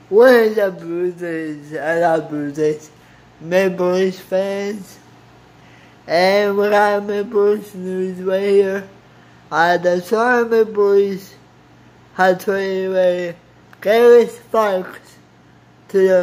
We're the Bruisers, and our Bruisers, Maple Leafs fans, and we got Maple Leafs news right here. The Toronto Maple Leafs have traded Garett Sparks to the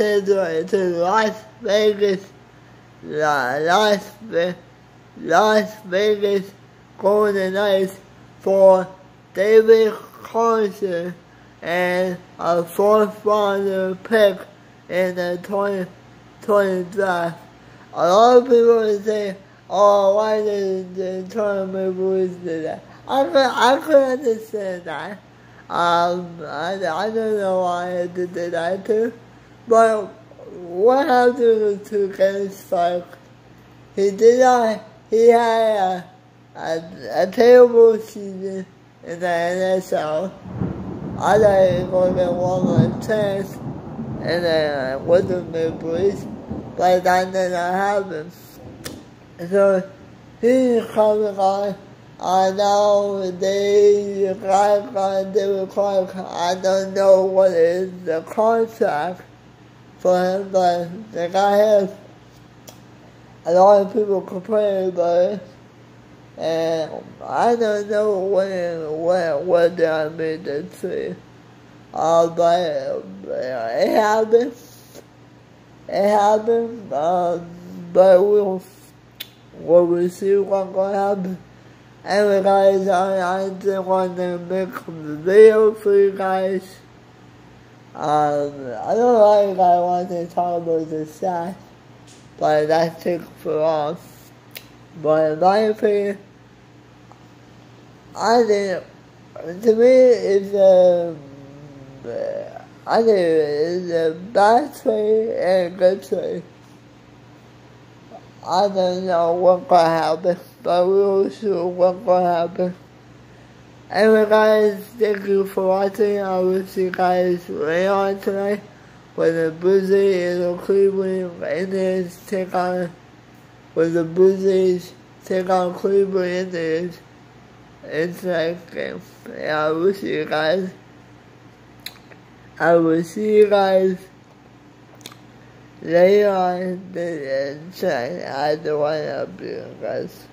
Las Vegas Golden Knights for David Clarkson and a fourth-round pick in the 2020 draft. A lot of people say, "Oh, why did the Toronto Maple Leafs do that?" I could understand that. I don't know why they did that too, but what happened to Garett Sparks? He had a terrible season in the NHL. I thought he was going to get one more chance and with the Maple Leafs, but that did not happen. So he's coming on. I know they got David Clarkson. I don't know what is the contract for him, but the guy has a lot of people complain about it, and I don't know when they made the trade. But it happened. But we'll see what's gonna happen. Anyway, guys, I just want to make a video for you guys. I don't know why you guys want to talk about the stats, but that's taking for long. But in my opinion, I think it's a bad trade and a good trade. I don't know what's gonna happen, but we will see what's gonna happen. Anyway, guys, thank you for watching. I will see you guys later on tonight when the Bruisers and the Cleveland Indians take on Cleveland Indians in tonight's game. And I will see you guys. Later on tonight. I don't want to be you guys.